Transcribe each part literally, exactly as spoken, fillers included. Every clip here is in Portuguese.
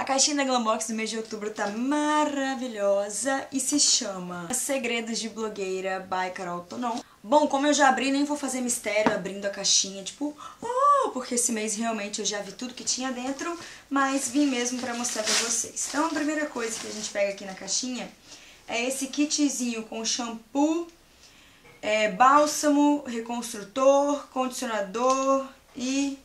caixinha da Glambox do mês de outubro tá maravilhosa e se chama Segredos de Blogueira by Carol Tonon. Bom, como eu já abri, nem vou fazer mistério abrindo a caixinha, tipo, oh, porque esse mês realmente eu já vi tudo que tinha dentro, mas vim mesmo pra mostrar pra vocês. Então a primeira coisa que a gente pega aqui na caixinha é esse kitzinho com shampoo, é, bálsamo, reconstrutor, condicionador e...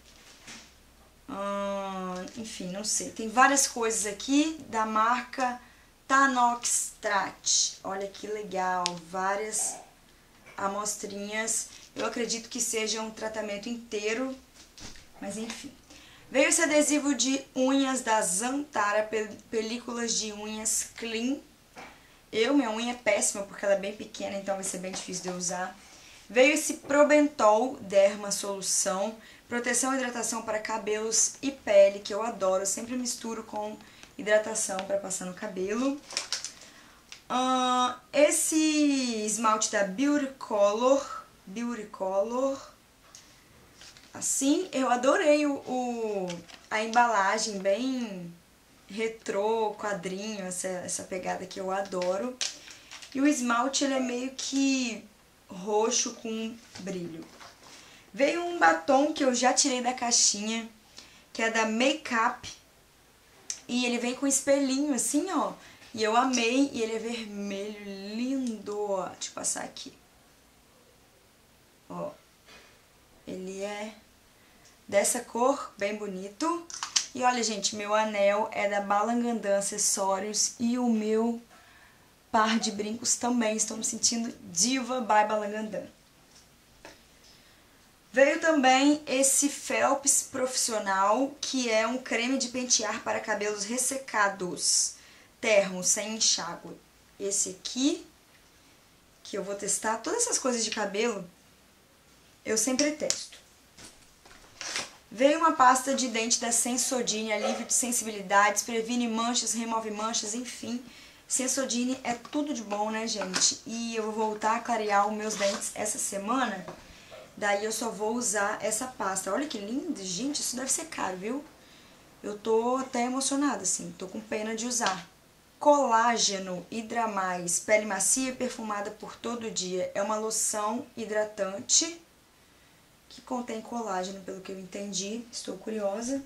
Hum, enfim, não sei. Tem várias coisas aqui da marca Tanoxtrat. Olha que legal, várias amostrinhas. Eu acredito que seja um tratamento inteiro, mas enfim. Veio esse adesivo de unhas da Zantara, películas de unhas clean. Eu, minha unha é péssima porque ela é bem pequena, então vai ser bem difícil de eu usar. Veio esse Probentol Derma Solução, proteção e hidratação para cabelos e pele, que eu adoro. Eu sempre misturo com hidratação para passar no cabelo. Uh, esse esmalte da Beauty Color, Beauty Color, assim, eu adorei o, o, a embalagem, bem retrô, quadrinho, essa, essa pegada que eu adoro. E o esmalte, ele é meio que roxo com brilho. Veio um batom que eu já tirei da caixinha, que é da Make Up. E ele vem com espelhinho assim, ó. E eu amei, e ele é vermelho, lindo, ó. Deixa eu passar aqui. Ó. Ele é dessa cor, bem bonito. E olha, gente, meu anel é da Balangandã Acessórios e o meu par de brincos também. Estou me sentindo diva by Balangandã. Veio também esse Phelps Profissional, que é um creme de pentear para cabelos ressecados. Termo, sem enxágue. Esse aqui, que eu vou testar. Todas essas coisas de cabelo, eu sempre testo. Veio uma pasta de dente da Sensodyne, alívio de sensibilidades, previne manchas, remove manchas, enfim. Sensodyne é tudo de bom, né, gente? E eu vou voltar a clarear os meus dentes essa semana, daí eu só vou usar essa pasta. Olha que lindo, gente, isso deve ser caro, viu? Eu tô até emocionada, assim, tô com pena de usar. Colágeno Hydra Mais, pele macia e perfumada por todo dia. É uma loção hidratante que contém colágeno, pelo que eu entendi. Estou curiosa.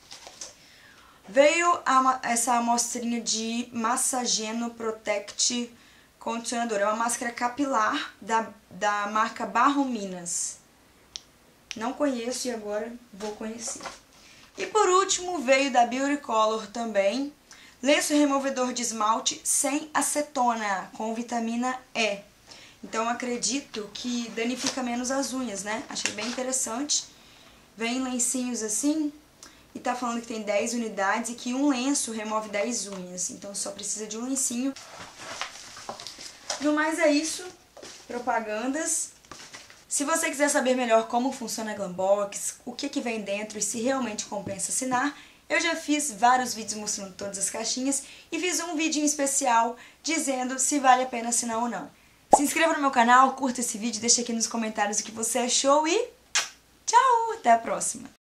Veio a, essa amostrinha de Massageno Protect Condicionador. É uma máscara capilar da, da marca Barro Minas. Não conheço e agora vou conhecer. E por último veio da Beauty Color também. Lenço removedor de esmalte sem acetona, com vitamina E. Então acredito que danifica menos as unhas, né? Achei bem interessante. Vem lencinhos assim e tá falando que tem dez unidades e que um lenço remove dez unhas. Então só precisa de um lencinho. No mais é isso. Propagandas. Se você quiser saber melhor como funciona a Glambox, o que que vem dentro e se realmente compensa assinar, eu já fiz vários vídeos mostrando todas as caixinhas e fiz um vídeo em especial dizendo se vale a pena assinar ou não. Se inscreva no meu canal, curta esse vídeo, deixa aqui nos comentários o que você achou e tchau! Até a próxima!